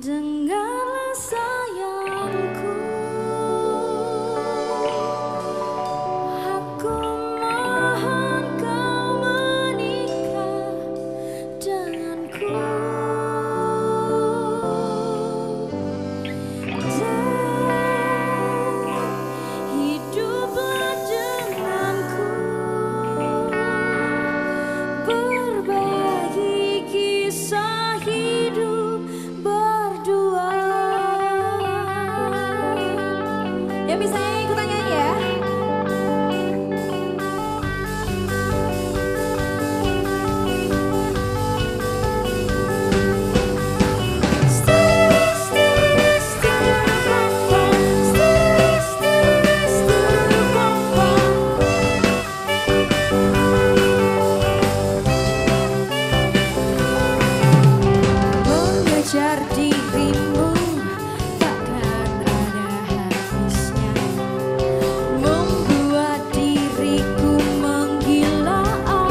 Dengarlah sayangku, aku mohon kau menikah denganku. Dan hiduplah denganku, berbagi kisah hidup berdua. Ya bisa ikutan nyanyi ya. Mengejar dirimu takkan ada habisnya, membuat diriku menggila.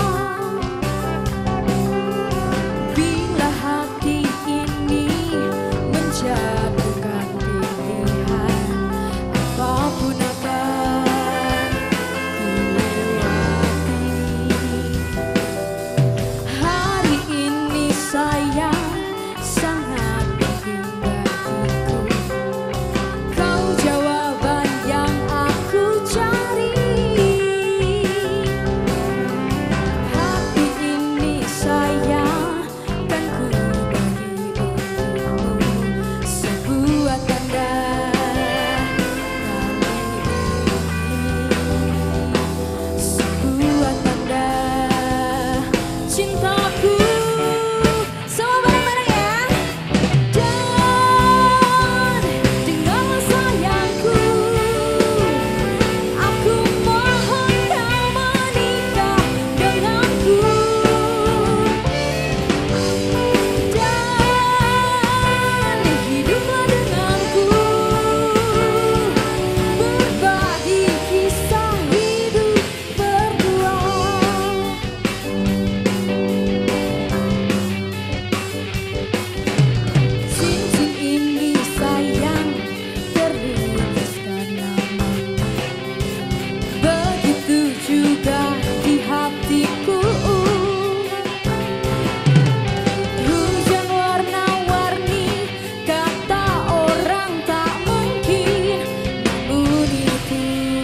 Bila hati ini menjatuhkan pilihan, apapun akan ku lewati. Hari ini sayang sangat penting bagiku, kau jawaban yang aku cari. Hati ini sayang kan ku bagi untukmu, sebuah tanda sebuah tanda cintaku. Semua bareng-bareng ya. Dan dengarlah sayangku, aku mohon kau menikah denganku. Dan hiduplah denganku, berbagi kisah hidup berdua. Cincin ini sayang terlukiskan namamu, begitu juga di hatiku. Hujan warna-warni, kata orang tak mungkin, namun itu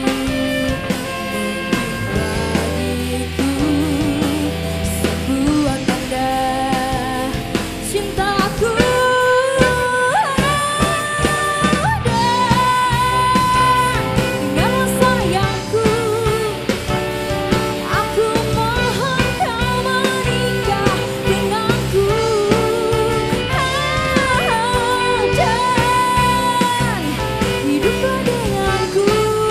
bagiku sebuah tanda cintaku. Dengarlah sayangku, aku mohon kau menikah denganku. Dan hiduplah denganku,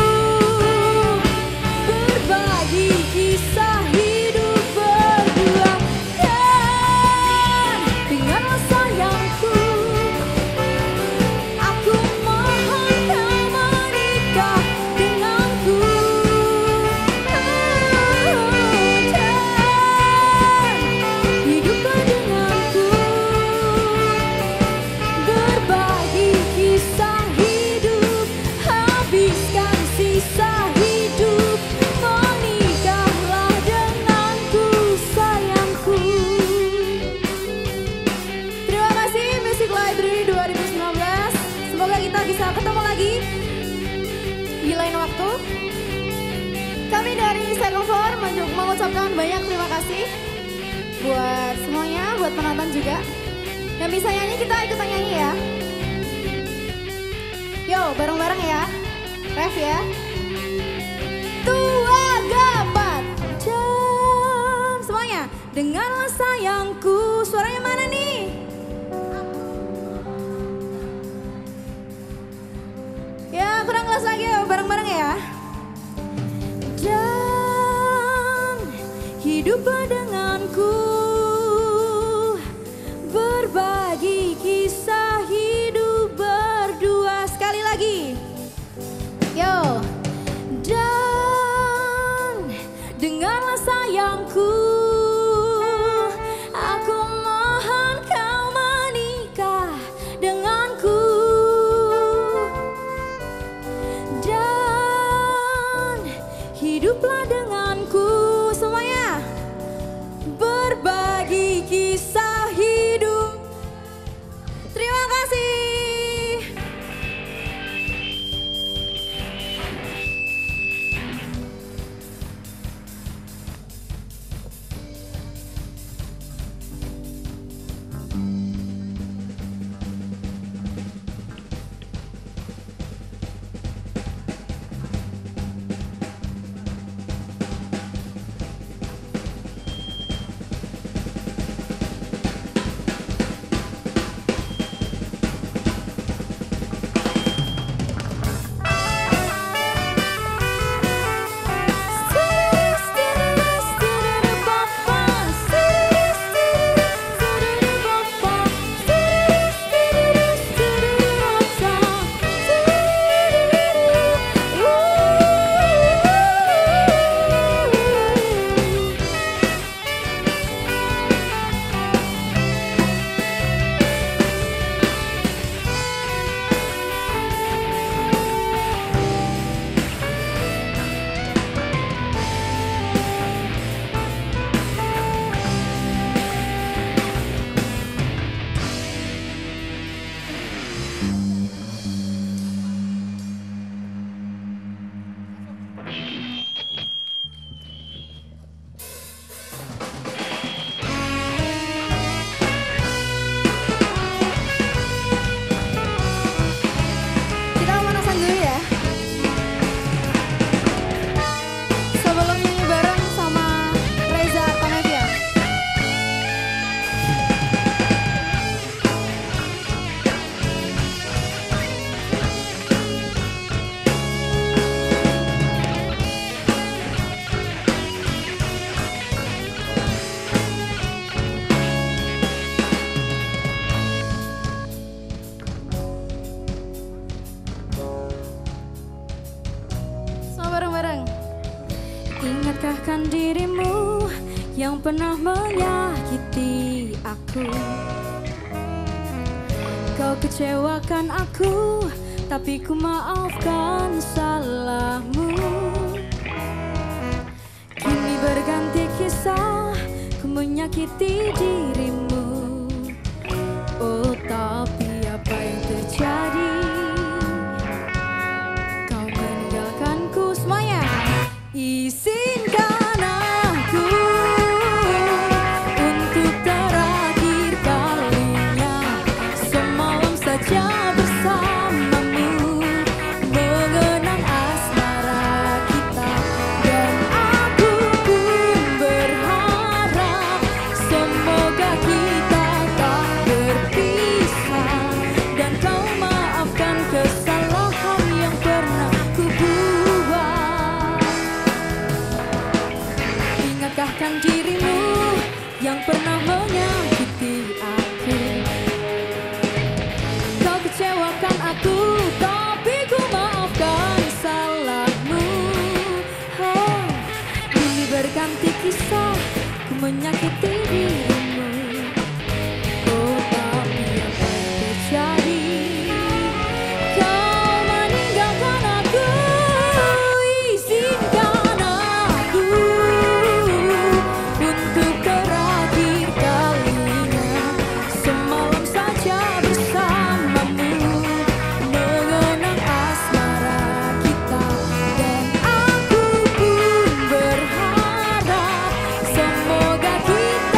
berbagi kisah hidup berdua. Dan dengarlah sayangku, aku mohon kau menikah denganku. Dan hiduplah denganku, berbagi kisah hidup, habiskan sisa hidup, menikahlah denganku sayangku. Terima kasih Music Library 2019. Semoga kita bisa ketemu lagi di lain waktu. Kami dari Second Floor mengucapkan banyak terima kasih buat semuanya, buat penonton juga. Yang bisa nyanyi kita ikutan nyanyi ya. Yo, bareng-bareng ya. Ref ya. Tua gapat jam. Semuanya, dengarlah sayangku. Suaranya mana nih? Ya, kurang kelas lagi ya, bareng-bareng ya. Dan hiduplah denganku, berbagi kisah hidup berdua. Sekali lagi. Yo. Dan dengarlah sayangku, aku mohon kau menikah dengan hiduplah denganku semuanya. Berbagi kisah hidup. Terima kasih. Ingatkah kan dirimu yang pernah menyakiti aku? Kau kecewakan aku, tapi ku maafkan salahmu. Kini berganti kisah, ku menyakiti dirimu. Oh, tapi apa yang terjadi? Kau meninggalkanku semuanya. Izinkan aku untuk terakhir kalinya semalam saja bersamamu, mengenang asmara kita. Dan aku pun berharap semoga kita tak berpisah, dan kau maafkan kesalahan yang pernah ku buat. Ingatkah kan dirimu yang pernah menyakiti aku? Kau kecewakan aku, tapi ku maafkan salahmu. Oh, ini berganti kisah, ku menyakiti dirimu. Oh, tapi apa yang terjadi? Kau meninggalkan aku. Izinkan aku untuk terakhir kalinya semalam saja bersamamu, mengenang asmara kita. Dan aku pun berharap semoga kita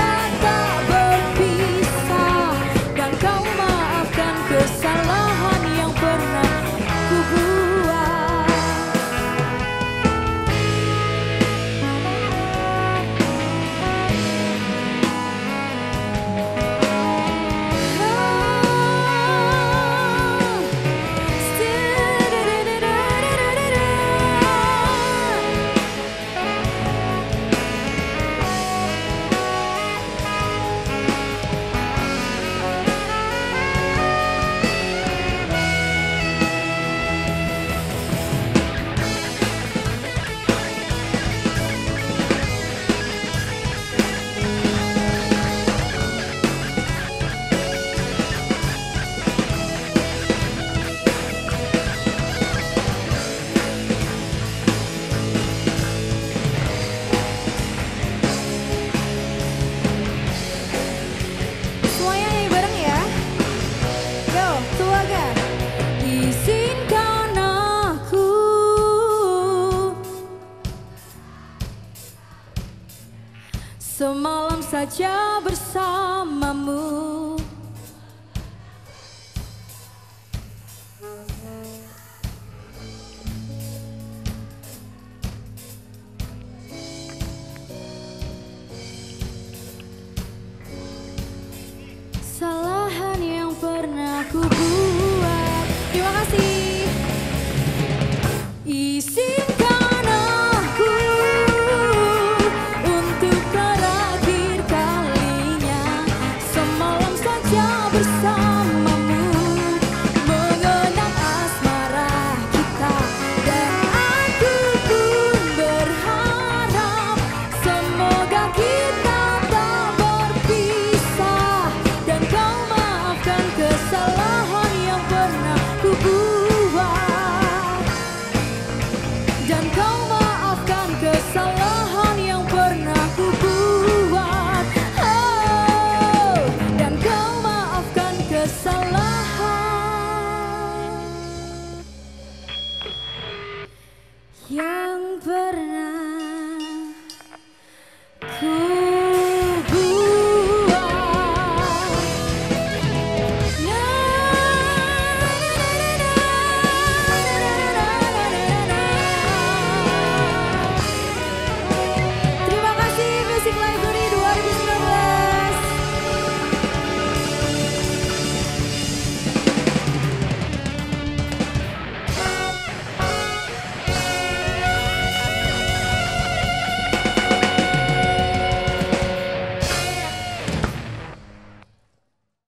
Semalam saja bersamamu.